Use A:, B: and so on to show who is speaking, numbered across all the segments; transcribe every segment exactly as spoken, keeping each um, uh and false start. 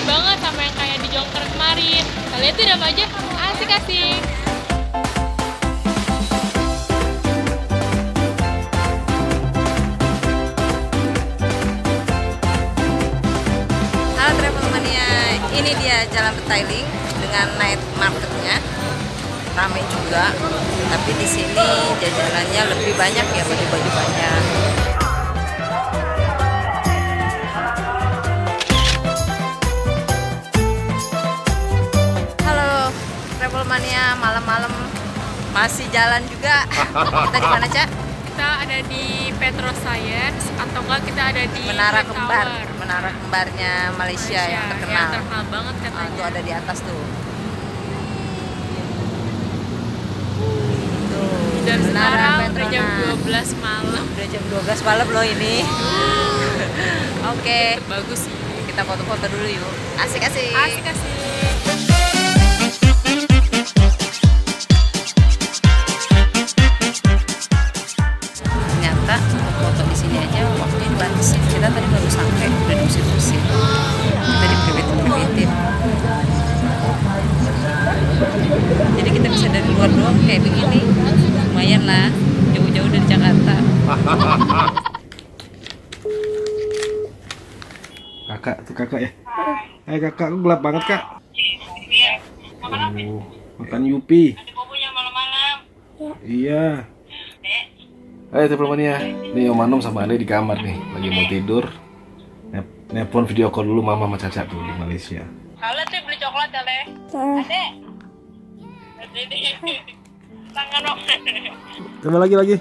A: banget sama yang kayak di Jongker kemarin. Kalian tuh dapat aja asik-asik.
B: Halo Travel Mania, ini dia Jalan Petailing dengan night marketnya. Ramai juga, tapi di sini jajanannya lebih banyak ya, baju-baju banyak. Halo Travel Mania, malam-malam masih jalan juga. Kita di mana, Cak?
A: Kita ada di Petro Science atau enggak kita ada di
B: Menara
A: Twin
B: Kembar,
A: Tower.
B: Menara Kembarnya Malaysia,
A: Malaysia
B: yang terkenal.
A: yang terkenal banget
B: Nah,
A: katanya.
B: itu ada di atas tuh.
A: Dan
B: Menara
A: sekarang udah
B: Petronas.
A: jam dua belas malam.
B: Udah jam dua belas malam loh ini. Oke,
A: Bagus sih.
B: kita foto-foto dulu yuk. Asik-asik.
A: Asik-asik.
B: Ternyata untuk foto di sini aja waktunya dibatasi. Kita tadi baru sampai udah diusir-usir. Kita diprivet-privetin. Jadi kita bisa dari luar doang kayak begini. Lumayan lah, jauh-jauh dari Jakarta.
C: Kakak, tuh kakak ya. Hai kakak, kok gelap banget kak? Oh, makan Yupi. Iya. Hai Travel Mania, nih Om Anum sama Ade di kamar nih, lagi mau tidur. Nep- Nelpon video call dulu mama sama Caca tuh di Malaysia.
A: Kalian tuh beli coklat ya, Le? Ade. Ade. Tangan dong.
C: Coba lagi lagi.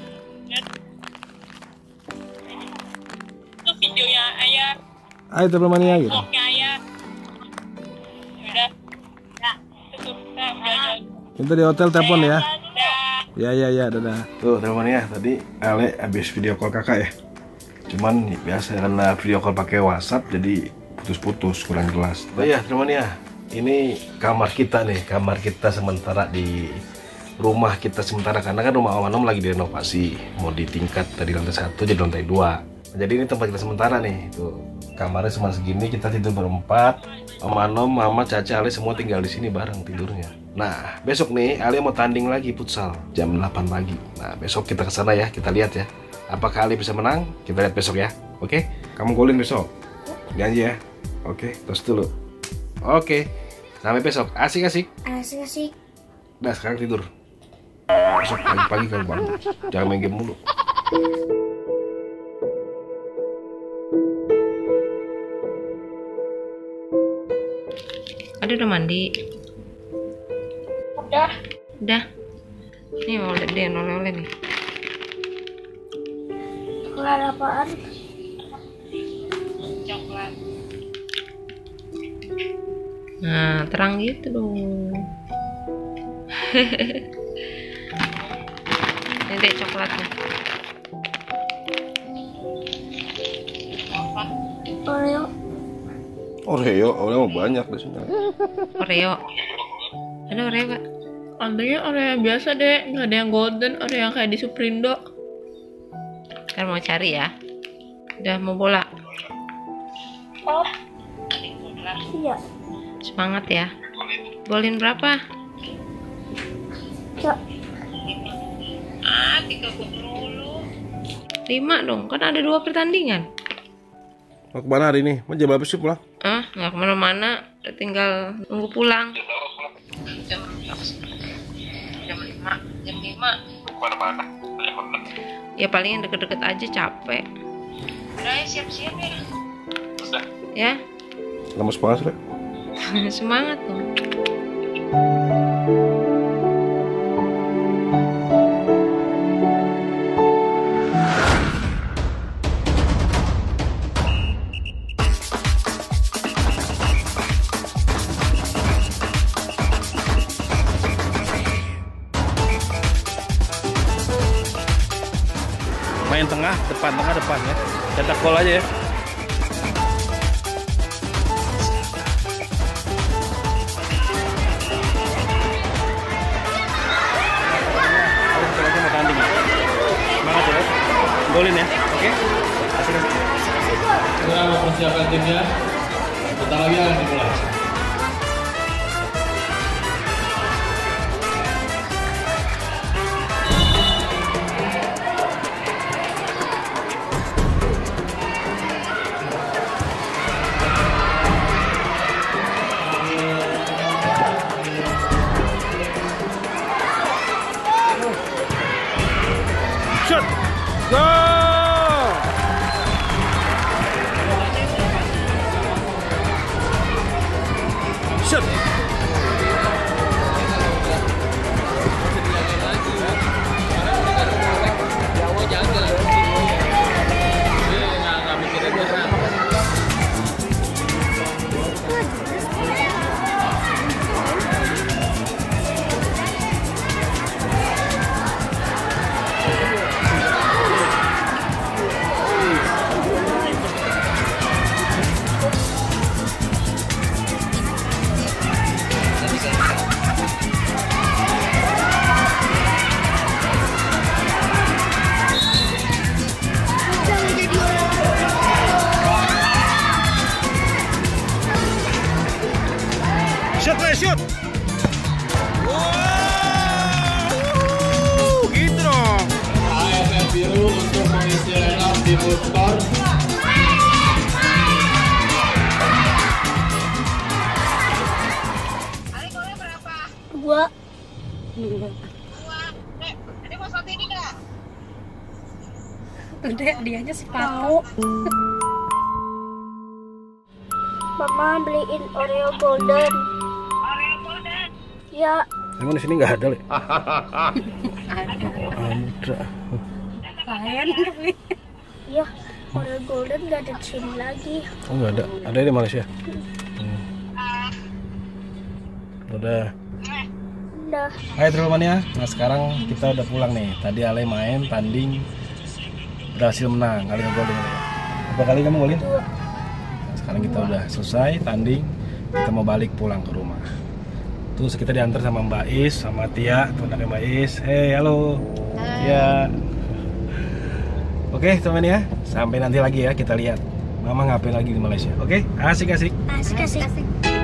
A: Itu videonya ayah,
C: Hai Travel Mania gitu.
A: vlognya ayah. Udah. Ya, tutup. Nah, udah.
C: Kita di hotel telepon ya.
A: Udah.
C: Ya ya ya, dadah. Tuh Travel Mania, tadi Ale habis video call kakak ya. Cuman biasa karena video call pakai WhatsApp jadi putus-putus, kurang jelas. Oh iya Travel Mania, ini kamar kita nih, kamar kita sementara di rumah kita sementara karena kan rumah Om Anom lagi direnovasi, mau ditingkat dari lantai satu jadi lantai dua. Jadi ini tempat kita sementara nih. Tuh kamarnya cuma segini, kita tidur berempat. Om Anom, Mama, Caca, Ale semua tinggal di sini bareng tidurnya. Nah besok nih Ale mau tanding lagi futsal jam delapan pagi. Nah besok kita ke sana ya, kita lihat ya. Apakah Ale bisa menang? Kita lihat besok ya. Oke? Kamu golin besok. Janji ya. Oke, terus dulu. Oke. Sampai besok. Asik-asik.
D: Asik-asik.
C: Nah sekarang tidur. Besok pagi-pagi kamu bangun. Jangan main game mulu.
B: Aduh, udah mandi.
A: Udah.
B: Udah. Nih mau lihat deh oleh-oleh nih.
D: Coklat apaan?
A: Coklat.
B: Nah, terang gitu dong. Ini deh coklatnya.
A: Apa?
D: Oreo.
C: Oreo, Oreo mau banyak di sini.
B: Oreo. Ada Oreo, Pak?
A: Adanya Oreo yang biasa deh, nggak ada yang golden, Oreo yang kayak di Superindo.
B: Ntar mau cari ya. Udah mau bola.
A: Oh.
D: Iya.
B: Semangat ya. Golin berapa?
D: Cok.
A: Ah, tiga puluh.
B: Lima dong, kan ada dua pertandingan.
C: Mau kemana hari ini? Mau jam berapa sih pulang?
B: Ah, nggak kemana-mana. Udah tinggal nunggu pulang. Jam jam lima, jam lima.
C: Kemana-mana.
B: Ya paling yang deket-deket aja capek.
A: Udah ya, siap-siap ya.
B: Ya,
C: Lemes banget, Rek.
B: semangat dong.
C: Main tengah, depan, tengah, depan ya. Cetak gol aja ya. Kita mau tanding ya. Semangat ya. Golin ya. Oke. Asik-asik.
E: Segera mempersiapkan timnya untuk
C: Bentar lagi akan dimulai.
E: Shoot! Go! Shoot! Shoot, shoot! Wow! Gitu dong.
F: A F F biru untuk mengisi renang di motor.
D: Dua.
A: Tuh deh, dianya sepatu.
D: Mama beliin Oreo Golden. Oreo Golden? Ya.
E: Emang di sini nggak ada, Le?
A: Ada.
E: Ada.
A: Lain kali.
D: Ya, Oreo Golden nggak ada di sini lagi.
E: Oh, nggak ada. Ada di Malaysia. Hmm. Udah.
D: Udah.
E: Hai teman-teman ya. Nah, sekarang kita udah pulang nih. Tadi Ale main tanding berhasil menang. Kali ngegol dengan ya. Berapa kali kamu golin?
D: Dua.
E: Nah, sekarang kita udah selesai tanding. Kita mau balik pulang ke rumah. Terus kita diantar sama Mbak Is, sama Tia, teman Mbak Is. Hey, halo. Ya. Oke, teman ya. Sampai nanti lagi ya kita lihat Mama ngapain lagi di Malaysia. Oke, asik-asik.
D: Asik-asik.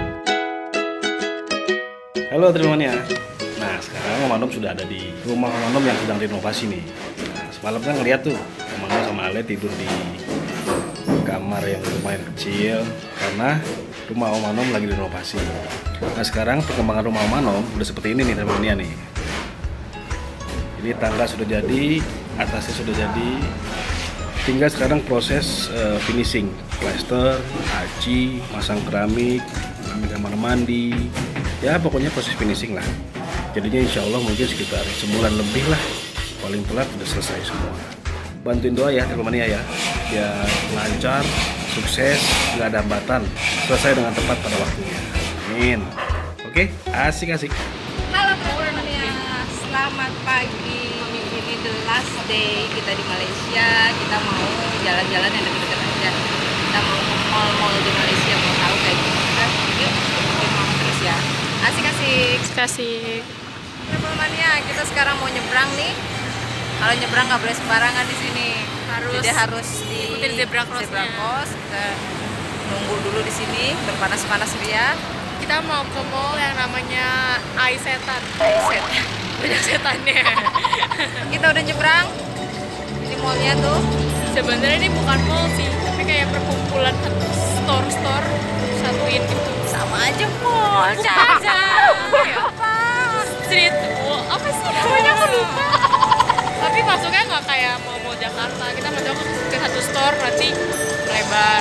E: Halo teman ya. Nah, sekarang Om Anom sudah ada di rumah Om Anom yang sedang renovasi nih. Nah, semalam kan ngeliat tuh Om Anom sama Ale tidur di kamar yang lumayan kecil karena rumah Om Anom lagi direnovasi. Nah, sekarang perkembangan rumah Om Anom udah seperti ini nih teman-teman nih. Ini tangga sudah jadi, atasnya sudah jadi. Tinggal sekarang proses uh, finishing, plaster, aci, masang keramik, keramik kamar mandi. Ya pokoknya proses finishing lah. Jadinya insya Allah mungkin sekitar sebulan lebih lah, paling telat udah selesai semua. Bantuin doa ya teman-teman ya, biar lancar, sukses, nggak ada hambatan, selesai dengan tepat pada waktunya. Amin. Oke, asik-asik.
B: Halo teman-teman ya, selamat pagi. Ini the last day kita di Malaysia. Kita mau jalan-jalan yang dekat-dekat aja. Kita mau ke mall-mall di Malaysia, mau tahu kayak gimana. Yuk, ikutin mama terus ya. Asik-asik.
A: Kasih.
B: Teman-teman ya, kita sekarang mau nyebrang nih. Kalau nyebrang nggak boleh sembarangan di sini.
A: Harus.
B: Jadi harus di
A: ikutin zebra cross-nya.
B: zebra cross. Kita nunggu dulu di sini, berpanas-panas ria.
A: Kita mau ke mall yang namanya Aisetan. Aisetan. Banyak setannya.
B: Kita udah nyebrang. Ini mallnya tuh.
A: Sebenarnya ini bukan mall sih, tapi kayak perkumpulan store-store satuin gitu.
B: Sama aja mall, Caca.
A: Apa? Street mall. Apa sih namanya aku lupa. Tapi masuknya nggak kayak mall-mall Jakarta. Kita masuk ke satu store nanti lebar.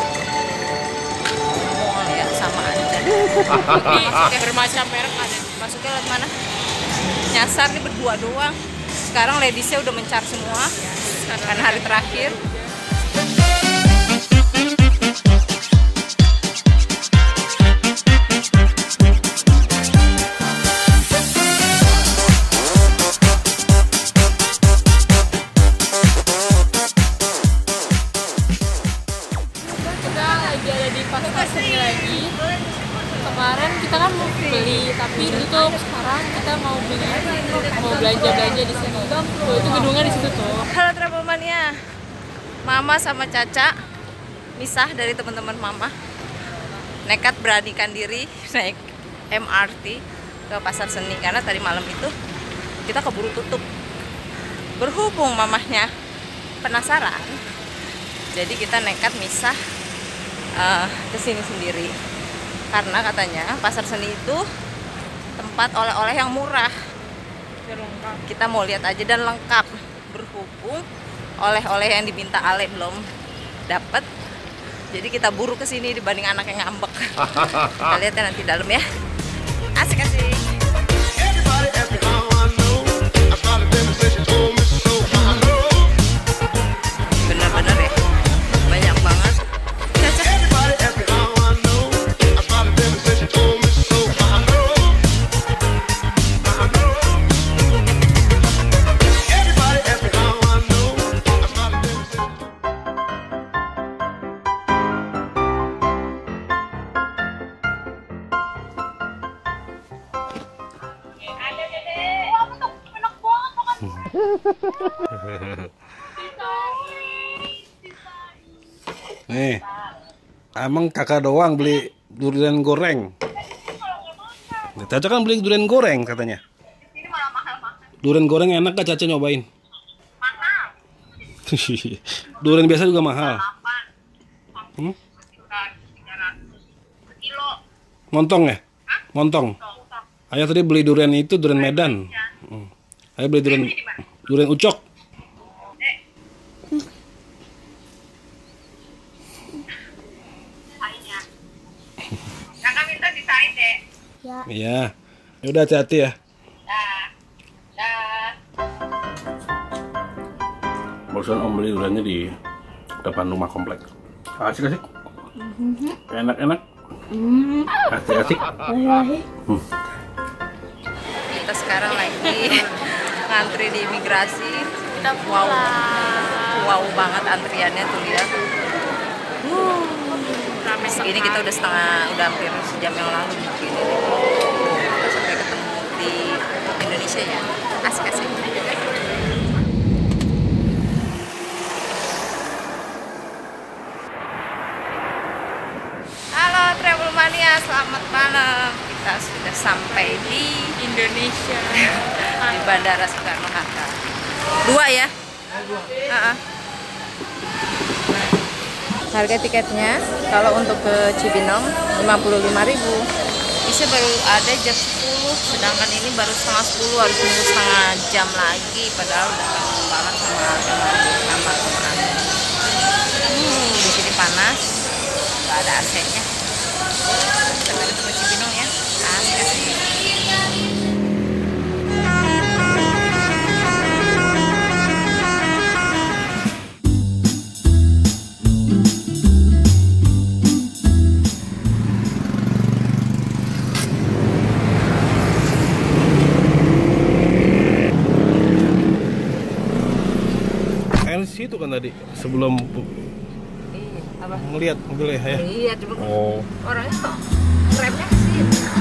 B: Mall ya sama aja.
A: Tapi kayak bermacam merek ada.
B: Masuknya lewat mana? Nyasar nih berdua doang. Sekarang ladiesnya udah mencar semua. Karena hari terakhir.
A: Kita lagi ada di pasar seni lagi. Kemarin kita kan mau beli tapi ditutup. Sekarang kita mau beli, mau belanja belanja di sini. Oh, itu gedungnya di situ tuh.
B: Halo teman-teman ya. Mama sama Caca misah dari teman-teman Mama. nekat beranikan diri naik M R T ke Pasar Seni karena tadi malam itu kita keburu tutup. Berhubung mamahnya penasaran, jadi kita nekat misah uh, ke sini sendiri. Karena katanya Pasar Seni itu tempat oleh-oleh yang murah. Kita mau lihat aja dan lengkap. Berhubung oleh-oleh yang diminta Ale belum dapat, jadi kita buru ke sini dibanding anak yang ngambek. Kita lihat ya nanti dalam ya. Asik-asik. Bener-bener ya, banyak banget. Caca.
E: Nih, emang kakak doang beli durian goreng. Caca kan beli durian goreng katanya. Durian goreng enak gak Caca nyobain?
B: Mahal.
E: Durian biasa juga mahal. Hmm? Montong ya? Montong. Ayah tadi beli durian itu durian Medan. Hmm. Ayah beli durian durian ucok.
B: Kakak minta disain deh.
D: Ya.
E: Iya. Ya udah hati-hati ya.
B: Dah. Dah.
E: Barusan Om beli duriannya di depan rumah komplek. Asik-asik. Enak-enak. Asik-asik. Hmm.
B: Kita sekarang lagi ngantri di imigrasi.
A: Kita
B: Wow,
A: pulang.
B: wow banget antriannya tuh lihat.
A: Rame
B: Ini kita udah setengah, udah hampir sejam yang lalu begini. Kita sampai ketemu di Indonesia ya. Asik-asik. Halo Travel Mania, selamat malam. Kita sudah sampai di
A: Indonesia.
B: di Bandara Soekarno Hatta. Dua ya? Uh-uh. Harga tiketnya kalau untuk ke Cibinong lima puluh lima ribu. Bisa baru ada jam sepuluh, sedangkan ini baru setengah sepuluh, harus tunggu setengah jam lagi. Padahal udah kangen banget sama kamar sama Anda. Hmm, di sini panas, nggak ada A C-nya. Sampai ketemu Cibinong ya. Asik-asik.
E: Itu kan tadi sebelum
B: Iya, apa?
E: ngelihat mobilnya ya.
B: Iya, coba
E: Oh.
B: orangnya kok remnya ke sini.